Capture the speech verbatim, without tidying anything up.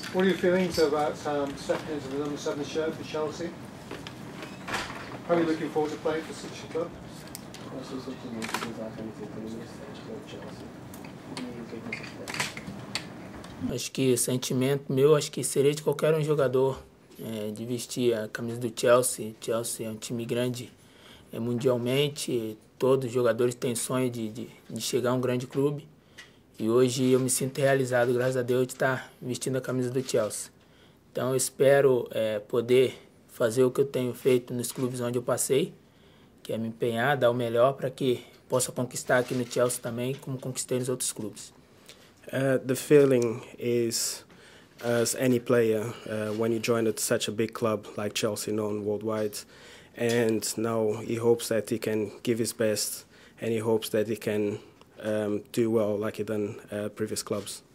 What are your feelings about um, stepping into the number seven shirt for Chelsea? How are you looking forward to playing for such a club? Quais são os sentimentos de usar a camiseta número sete do Chelsea? E o que você espera? Acho que o sentimento meu, acho que seria de qualquer um jogador, é, de vestir a camisa do Chelsea. Chelsea é um time grande é, mundialmente, todos os jogadores têm sonho de, de, de chegar a um grande clube. E hoje eu me sinto realizado, graças a Deus, de estar vestindo a camisa do Chelsea. Então eu espero é, poder fazer o que eu tenho feito nos clubes onde eu passei, que é me empenhar, dar o melhor para que possa conquistar aqui no Chelsea também, como conquistei nos outros clubes. Uh, the feeling is, as any player, uh, when you join at such a big club like Chelsea, known worldwide, and now he hopes that he can give his best, and he hopes that he can um, do well like he done uh, previous clubs.